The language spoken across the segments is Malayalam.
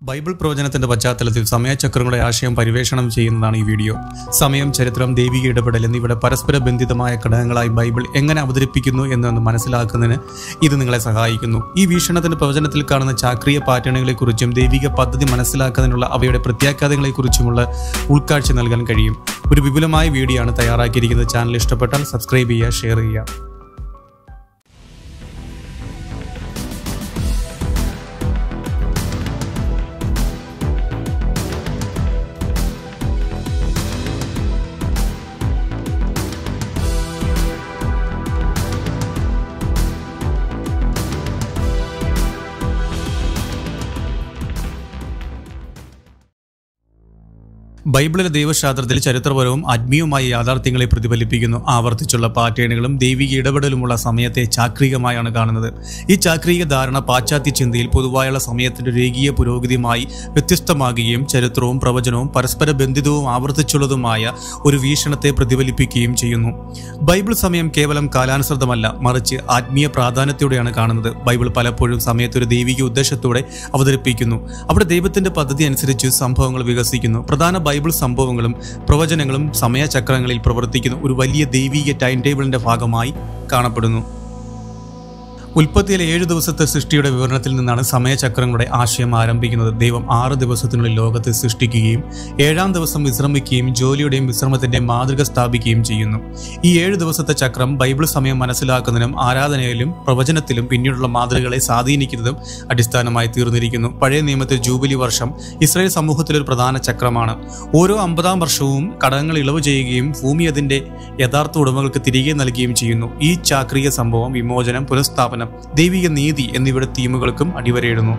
ബൈബിൾ പ്രവചനത്തിന്റെ പശ്ചാത്തലത്തിൽ സമയചക്രങ്ങളുടെ ആശയം പരിവേഷണം ചെയ്യുന്നതാണ് ഈ വീഡിയോ. സമയം, ചരിത്രം, ദൈവിക ഇടപെടൽ എന്നിവയുടെ പരസ്പര ബന്ധിതമായ ഘടകങ്ങളായി ബൈബിൾ എങ്ങനെ അവതരിപ്പിക്കുന്നു എന്നൊന്ന് മനസ്സിലാക്കുന്നതിന് ഇത് നിങ്ങളെ സഹായിക്കുന്നു. ഈ വീക്ഷണത്തിന്റെ പ്രവചനത്തിൽ കാണുന്ന ചാക്രിയ പാറ്റേണുകളെക്കുറിച്ചും ദൈവിക പദ്ധതി മനസ്സിലാക്കുന്നതിനുള്ള അവയുടെ പ്രത്യാഘാതങ്ങളെക്കുറിച്ചുമുള്ള ഉൾക്കാഴ്ച നൽകാൻ കഴിയും. ഒരു വിപുലമായ വീഡിയോ ആണ് തയ്യാറാക്കിയിരിക്കുന്നത്. ചാനൽ ഇഷ്ടപ്പെട്ടാൽ സബ്സ്ക്രൈബ് ചെയ്യുക, ഷെയർ ചെയ്യുക. ബൈബിളിലെ ദൈവശാസ്ത്രത്തിൽ ചരിത്രപരവും ആത്മീയവുമായ യാഥാർത്ഥ്യങ്ങളെ പ്രതിഫലിപ്പിക്കുന്നു. ആവർത്തിച്ചുള്ള പാറ്റേണുകളും ദൈവിക ഇടപെടലുമുള്ള സമയത്തെ ചാക്രികമായാണ് കാണുന്നത്. ഈ ചാക്രിക ധാരണ പാശ്ചാത്യ ചിന്തയിൽ പൊതുവായുള്ള സമയത്തിന്റെ രേഖീയ പുരോഗതിയുമായി വ്യത്യസ്തമാകുകയും ചരിത്രവും പ്രവചനവും പരസ്പര ബന്ധിതവും ആവർത്തിച്ചുള്ളതുമായ ഒരു വീക്ഷണത്തെ പ്രതിഫലിപ്പിക്കുകയും ചെയ്യുന്നു. ബൈബിൾ സമയം കേവലം കാലാനുസൃതമല്ല, മറിച്ച് ആത്മീയ പ്രാധാന്യത്തോടെയാണ് കാണുന്നത്. ബൈബിൾ പലപ്പോഴും സമയത്തെ ഒരു ദൈവിക ഉദ്ദേശത്തോടെ അവതരിപ്പിക്കുന്നു. അവിടെ ദൈവത്തിന്റെ പദ്ധതി അനുസരിച്ച് സംഭവങ്ങൾ വികസിക്കുന്നു. പ്രധാന ബൈബിൾ സംഭവങ്ങളും പ്രവചനങ്ങളും സമയചക്രങ്ങളിൽ പ്രവർത്തിക്കുന്ന ഒരു വലിയ ദൈവിക ടൈം ടേബിളിന്റെ ഭാഗമായി കാണപ്പെടുന്നു. ഉൽപ്പത്തിയിലെ 7 ദിവസത്തെ സൃഷ്ടിയുടെ വിവരണത്തിൽ നിന്നാണ് സമയചക്രങ്ങളുടെ ആശയം ആരംഭിക്കുന്നത്. ദൈവം 6 ദിവസത്തിനുള്ളിൽ ലോകത്തെ സൃഷ്ടിക്കുകയും 7-ാം ദിവസം വിശ്രമിക്കുകയും ജോലിയുടെയും വിശ്രമത്തിന്റെയും മാതൃക സ്ഥാപിക്കുകയും ചെയ്യുന്നു. ഈ 7 ദിവസത്തെ ചക്രം ബൈബിൾ സമയം മനസ്സിലാക്കുന്നതിനും ആരാധനയിലും പ്രവചനത്തിലും പിന്നീടുള്ള മാതൃകകളെ സ്വാധീനിക്കുന്നതും അടിസ്ഥാനമായി തീർന്നിരിക്കുന്നു. പഴയ നിയമത്തിൽ ജൂബിലി വർഷം ഇസ്രായേൽ സമൂഹത്തിലൊരു പ്രധാന ചക്രമാണ്. ഓരോ 50-ാം വർഷവും കടങ്ങൾ ഇളവ് ചെയ്യുകയും ഭൂമി അതിന്റെ യഥാർത്ഥ ഉടമകൾക്ക് തിരികെ നൽകുകയും ചെയ്യുന്നു. ഈ ചാക്രിക സംഭവം വിമോചനം, പുനഃസ്ഥാപനം, ദൈവിക നീതി എന്നിവയുടെ തീമുകൾക്കും അടിവരയിടുന്നു.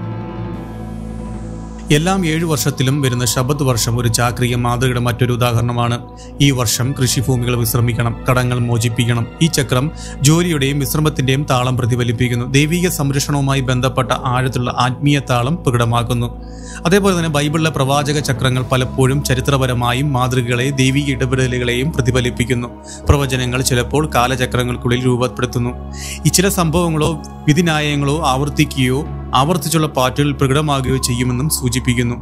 എല്ലാം 7 വർഷത്തിലും വരുന്ന ശബത്ത് വർഷം ഒരു ചാക്രിക മാതൃകയുടെ മറ്റൊരു ഉദാഹരണമാണ്. ഈ വർഷം കൃഷിഭൂമികൾ വിശ്രമിക്കണം, കടങ്ങൾ മോചിപ്പിക്കണം. ഈ ചക്രം ജോലിയുടെയും വിശ്രമത്തിന്റെയും താളം പ്രതിഫലിപ്പിക്കുന്നു. ദൈവിക സംരക്ഷണവുമായി ബന്ധപ്പെട്ട ആഴത്തിലുള്ള ആത്മീയ താളം പ്രകടമാക്കുന്നു. അതേപോലെ തന്നെ ബൈബിളിലെ പ്രവാചക ചക്രങ്ങൾ പലപ്പോഴും ചരിത്രപരമായും മാതൃകകളെ ദൈവിക ഇടപെടലുകളെയും പ്രതിഫലിപ്പിക്കുന്നു. പ്രവചനങ്ങൾ ചിലപ്പോൾ കാലചക്രങ്ങൾക്കുള്ളിൽ രൂപപ്പെടുത്തുന്നു. ഈ ചില സംഭവങ്ങളോ വിധിന്യായങ്ങളോ ആവർത്തിക്കുകയോ ആവർത്തിച്ചുള്ള പാറ്റുകളിൽ പ്രകടമാകുകയോ ചെയ്യുമെന്നും സൂചിപ്പിക്കുന്നു.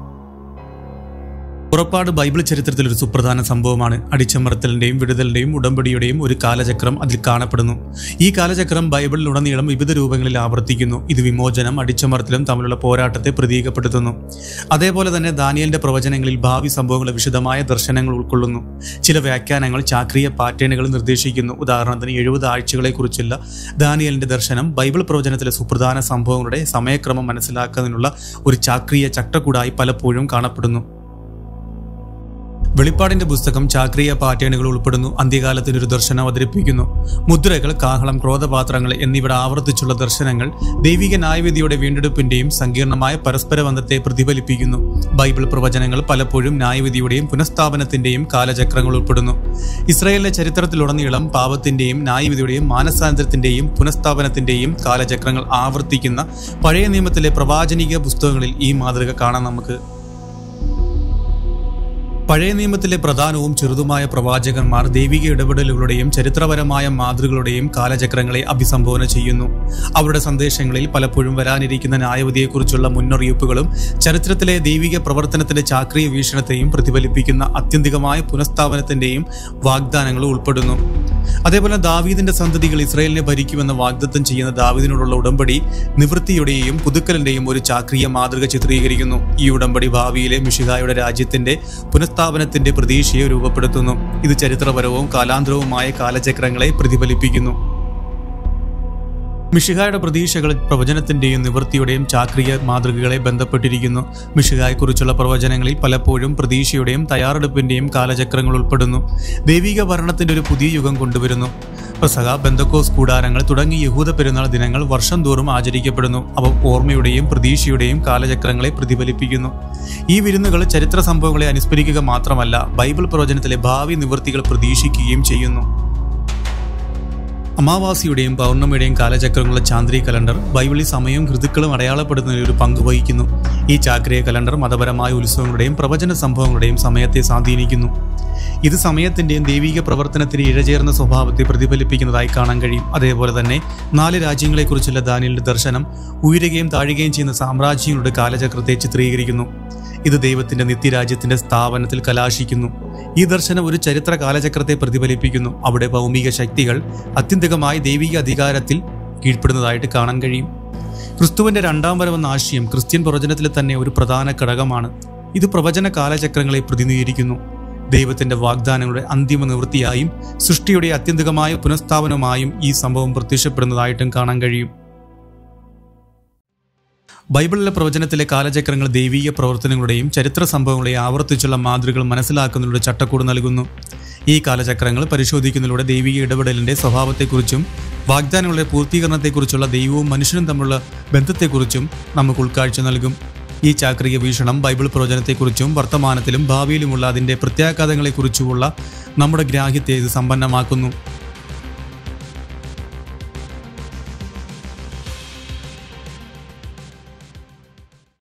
പുറപ്പാട് ബൈബിൾ ചരിത്രത്തിൽ ഒരു സുപ്രധാന സംഭവമാണ്. അടിച്ചമർത്തലിന്റെയും വിടുതലിന്റെയും ഉടമ്പടിയുടെയും ഒരു കാലചക്രം അതിൽ കാണപ്പെടുന്നു. ഈ കാലചക്രം ബൈബിളിലുടനീളം വിവിധ രൂപങ്ങളിൽ ആവർത്തിക്കുന്നു. ഇത് വിമോചനം, അടിച്ചമർത്തലും തമ്മിലുള്ള പോരാട്ടത്തെ പ്രതീകപ്പെടുത്തുന്നു. അതേപോലെ തന്നെ ദാനിയേലിന്റെ പ്രവചനങ്ങളിൽ ഭാവി സംഭവങ്ങളുടെ വിശദമായ ദർശനങ്ങൾ ഉൾക്കൊള്ളുന്നു. ചില വ്യാഖ്യാനങ്ങൾ ചാക്രിയ പാറ്റേണുകൾ നിർദ്ദേശിക്കുന്നു. ഉദാഹരണത്തിന് 70 ആഴ്ചകളെക്കുറിച്ചുള്ള ദാനിയേലിന്റെ ദർശനം ബൈബിൾ പ്രവചനത്തിലെ സുപ്രധാന സംഭവങ്ങളുടെ സമയക്രമം മനസ്സിലാക്കുന്നതിനുള്ള ഒരു ചാക്രിയ ചക്രക്കൂടായി പലപ്പോഴും കാണപ്പെടുന്നു. വെളിപ്പാടിന്റെ പുസ്തകം ചാക്രിയ പാറ്റേണുകൾ ഉൾപ്പെടുന്നു. അന്ത്യകാലത്തിന് ഒരു ദർശനം അവതരിപ്പിക്കുന്നു. മുദ്രകൾ, കാഹളം, ക്രോധപാത്രങ്ങൾ എന്നിവയുടെ ആവർത്തിച്ചുള്ള ദർശനങ്ങൾ ദൈവിക ന്യായവിധിയുടെ വീണ്ടെടുപ്പിന്റെയും സങ്കീർണമായ പരസ്പര ബന്ധത്തെ പ്രതിഫലിപ്പിക്കുന്നു. ബൈബിൾ പ്രവചനങ്ങൾ പലപ്പോഴും ന്യായവിധിയുടെയും പുനഃസ്ഥാപനത്തിന്റെയും കാലചക്രങ്ങൾ ഉൾപ്പെടുന്നു. ഇസ്രായേലിന്റെ ചരിത്രത്തിലുടനീളം പാപത്തിന്റെയും ന്യായവിധിയുടെയും മാനസാന്തരത്തിന്റെയും പുനഃസ്ഥാപനത്തിന്റെയും കാലചക്രങ്ങൾ ആവർത്തിക്കുന്ന പഴയ നിയമത്തിലെ പ്രവാചനിക പുസ്തകങ്ങളിൽ ഈ മാതൃക കാണാൻ നമുക്ക്. പഴയ നിയമത്തിലെ പ്രധാനവും ചെറുതുമായ പ്രവാചകന്മാർ ദൈവിക ഇടപെടലുകളുടെയും ചരിത്രപരമായ മാതൃകകളുടെയും കാലചക്രങ്ങളെ അഭിസംബോധന ചെയ്യുന്നു. അവരുടെ സന്ദേശങ്ങളിൽ പലപ്പോഴും വരാനിരിക്കുന്ന ന്യായവിധിയെക്കുറിച്ചുള്ള മുന്നറിയിപ്പുകളും ചരിത്രത്തിലെ ദൈവിക പ്രവർത്തനത്തിന്റെ ചാക്രിയ വീക്ഷണത്തെയും പ്രതിഫലിപ്പിക്കുന്ന ആത്യന്തികമായ പുനഃസ്ഥാപനത്തിന്റെയും വാഗ്ദാനങ്ങളും ഉൾപ്പെടുന്നു. അതേപോലെ ദാവീദിന്റെ സന്തതികൾ ഇസ്രായേലിനെ ഭരിക്കുമെന്ന് വാഗ്ദത്തം ചെയ്യുന്ന ദാവീദിനോടുള്ള ഉടമ്പടി നിവൃത്തിയുടെയും പുതുക്കലിന്റെയും ഒരു ചാക്രിയ മാതൃക ചിത്രീകരിക്കുന്നു. ഈ ഉടമ്പടി ഭാവിയിലെ മിശിഹായുടെ രാജ്യത്തിന്റെ പുനഃസ്ഥാപനത്തിന്റെ പ്രതീക്ഷയെ രൂപപ്പെടുത്തുന്നു. ഇത് ചരിത്രപരവും കാലാന്തരവുമായ കാലചക്രങ്ങളെ പ്രതിഫലിപ്പിക്കുന്നു. മിശിഹായുടെ പ്രതീക്ഷകൾ പ്രവചനത്തിന്റെയും നിവൃത്തിയുടെയും ചാക്രിയ മാതൃകകളെ ബന്ധപ്പെട്ടിരിക്കുന്നു. മിശിഹായെക്കുറിച്ചുള്ള പ്രവചനങ്ങളിൽ പലപ്പോഴും പ്രതീക്ഷയുടെയും തയ്യാറെടുപ്പിന്റെയും കാലചക്രങ്ങൾ ഉൾപ്പെടുന്നു. ദൈവിക ഭരണത്തിന്റെ ഒരു പുതിയ യുഗം കൊണ്ടുവരുന്നു. പെസഹ, ബെന്തക്കോസ് കൂടാരങ്ങൾ തുടങ്ങി യഹൂദ പെരുന്നാൾ ദിനങ്ങൾ വർഷം തോറും ആചരിക്കപ്പെടുന്നു. അവ ഓർമ്മയുടെയും പ്രതീക്ഷയുടെയും കാലചക്രങ്ങളെ പ്രതിഫലിപ്പിക്കുന്നു. ഈ വിരുന്നുകൾ ചരിത്ര സംഭവങ്ങളെ അനുസ്മരിക്കുക മാത്രമല്ല, ബൈബിൾ പ്രവചനത്തിലെ ഭാവി നിവൃത്തികൾ പ്രതീക്ഷിക്കുകയും ചെയ്യുന്നു. അമാവാസിയുടെയും പൗർണമിയുടെയും കാലചക്രങ്ങളുള്ള ചാന്ദ്രിക കലണ്ടർ ബൈബിളിൽ സമയവും ഋതുക്കളും അടയാളപ്പെടുന്നതിൽ ഒരു പങ്ക് വഹിക്കുന്നു. ഈ ചാക്രിക കലണ്ടർ മതപരമായ ഉത്സവങ്ങളുടെയും പ്രവചന സംഭവങ്ങളുടെയും സമയത്തെ സ്വാധീനിക്കുന്നു. ഇത് സമയത്തിന്റെയും ദൈവിക പ്രവർത്തനത്തിന് ഇഴചേർന്ന സ്വഭാവത്തെ പ്രതിഫലിപ്പിക്കുന്നതായി കാണാൻ കഴിയും. അതേപോലെ തന്നെ 4 രാജ്യങ്ങളെക്കുറിച്ചുള്ള ദാനിയേലിന്റെ ദർശനം ഉയരുകയും താഴുകയും ചെയ്യുന്ന സാമ്രാജ്യങ്ങളുടെ കാലചക്രത്തെ ചിത്രീകരിക്കുന്നു. ഇത് ദൈവത്തിന്റെ നിത്യരാജ്യത്തിന്റെ സ്ഥാപനത്തിൽ കലാശിക്കുന്നു. ഈ ദർശനം ഒരു ചരിത്ര കാലചക്രത്തെ പ്രതിഫലിപ്പിക്കുന്നു. അവിടെ ഭൗമിക ശക്തികൾ അത്യന്തികമായി ദൈവിക അധികാരത്തിൽ കീഴ്പ്പെടുന്നതായിട്ട് കാണാൻ കഴിയും. ക്രിസ്തുവിന്റെ 2ാം വരവെന്ന ആശയം ക്രിസ്ത്യൻ പ്രവചനത്തിലെ തന്നെ ഒരു പ്രധാന ഘടകമാണ്. ഇത് പ്രവചന കാലചക്രങ്ങളെ പ്രതിനിധീകരിക്കുന്നു. ദൈവത്തിന്റെ വാഗ്ദാനങ്ങളുടെ അന്തിമ നിവൃത്തിയായും സൃഷ്ടിയുടെ അത്യന്തികമായ പുനഃസ്ഥാപനമായും ഈ സംഭവം പ്രത്യക്ഷപ്പെടുന്നതായിട്ടും കാണാൻ കഴിയും. ബൈബിളിലെ പ്രവചനത്തിലെ കാലചക്രങ്ങൾ ദൈവീക പ്രവർത്തനങ്ങളുടെയും ചരിത്ര സംഭവങ്ങളെയും ആവർത്തിച്ചുള്ള മാതൃകകൾ മനസ്സിലാക്കുന്നതിലൂടെ ചട്ടക്കൂട് നൽകുന്നു. ഈ കാലചക്രങ്ങൾ പരിശോധിക്കുന്നതിലൂടെ ദൈവിക ഇടപെടലിന്റെ സ്വഭാവത്തെക്കുറിച്ചും വാഗ്ദാനങ്ങളുടെ പൂർത്തീകരണത്തെക്കുറിച്ചുള്ള ദൈവവും മനുഷ്യനും തമ്മിലുള്ള ബന്ധത്തെക്കുറിച്ചും നമുക്ക് ഉൾക്കാഴ്ച നൽകും. ഈ ചാക്രിക വീക്ഷണം ബൈബിൾ പ്രവചനത്തെക്കുറിച്ചും വർത്തമാനത്തിലും ഭാവിയിലുമുള്ള അതിൻ്റെ പ്രത്യാഘാതങ്ങളെക്കുറിച്ചുമുള്ള നമ്മുടെ ഗ്രാഹ്യത്തെ ഇത് സമ്പന്നമാക്കുന്നു.